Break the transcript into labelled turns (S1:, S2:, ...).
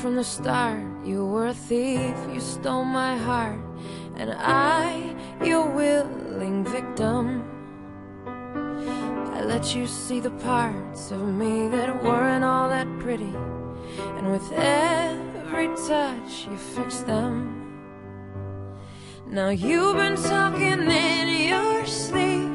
S1: from the start. You were a thief, you stole my heart, and I, your willing victim. I let you see the parts of me that weren't all that pretty, and with every touch you fixed them. Now you've been talking in your sleep